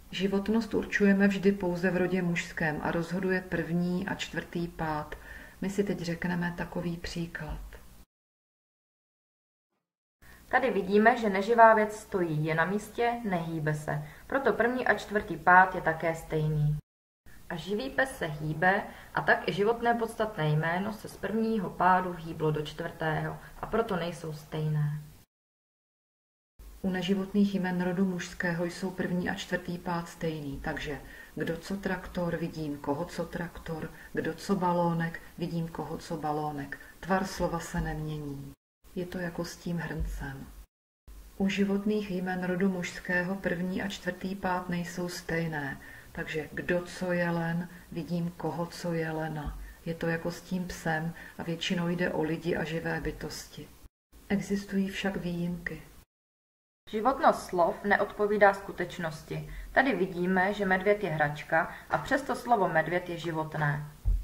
Životnost určujeme vždy pouze v rodě mužském a rozhoduje první a čtvrtý pád. My si teď řekneme takový příklad. Tady vidíme, že neživá věc stojí, je na místě, nehýbe se. Proto první a čtvrtý pád je také stejný. A živý pes se hýbe a tak i životné podstatné jméno se z prvního pádu hýblo do čtvrtého a proto nejsou stejné. U neživotných jmen rodu mužského jsou první a čtvrtý pád stejný, takže kdo co traktor, vidím koho co traktor, kdo co balónek, vidím koho co balónek. Tvar slova se nemění. Je to jako s tím hrncem. U životných jmen rodu mužského první a čtvrtý pád nejsou stejné, takže kdo co jelen, vidím koho co jelena. Je to jako s tím psem a většinou jde o lidi a živé bytosti. Existují však výjimky. Životnost slov neodpovídá skutečnosti. Tady vidíme, že medvěd je hračka a přesto slovo medvěd je životné.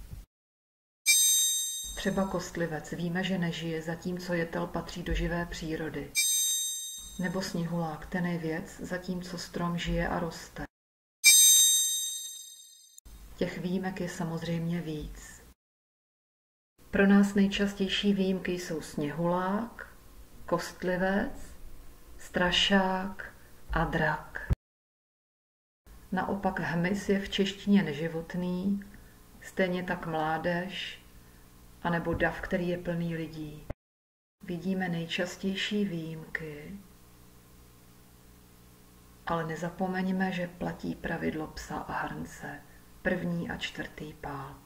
Třeba kostlivec víme, že nežije, zatímco jetel patří do živé přírody. Nebo sněhulák, ten je věc, zatímco strom žije a roste. Těch výjimek je samozřejmě víc. Pro nás nejčastější výjimky jsou sněhulák, kostlivec, strašák a drak. Naopak hmyz je v češtině neživotný, stejně tak mládež, anebo dav, který je plný lidí. Vidíme nejčastější výjimky, ale nezapomeňme, že platí pravidlo psa a hrnce, první a čtvrtý pád.